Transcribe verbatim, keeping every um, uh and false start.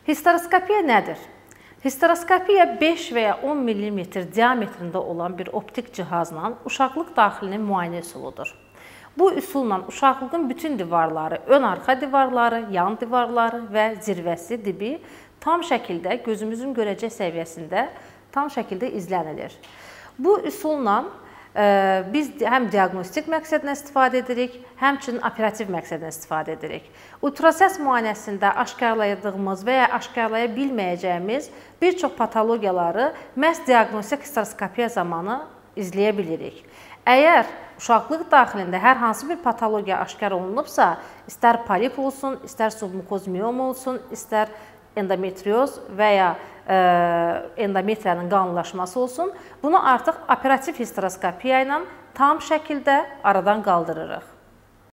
Histeroskopiya nədir? Histeroskopiya beş və ya on millimetr diametrində olan bir optik cihazla uşaqlıq daxilinin müayinə üsuludur. Bu üsulla uşaqlığın bütün divarları, ön-arxa divarları, yan divarları və zirvəsi, dibi tam şəkildə gözümüzün görəcək səviyyəsində tam şəkildə izlənilir. Bu üsulla biz həm diaqnostik məqsədlə istifadə edirik, həmçinin operativ məqsədlə istifadə edirik. Ultrasəs müayinəsində aşkarladığımız və ya aşkarlaya bilməyəcəyimiz bir çox patologiyaları məhz diaqnostik histeroskopiya zamanı izləyə bilirik. Əgər uşaqlıq daxilində hər hansı bir patologiya aşkar olunubsa, istər polip olsun, istər submukoz miom olsun, istər endometrioz və ya endometriyanın qalınlaşması olsun, bunu artıq operativ histeroskopiya ilə tam şəkildə aradan qaldırırıq.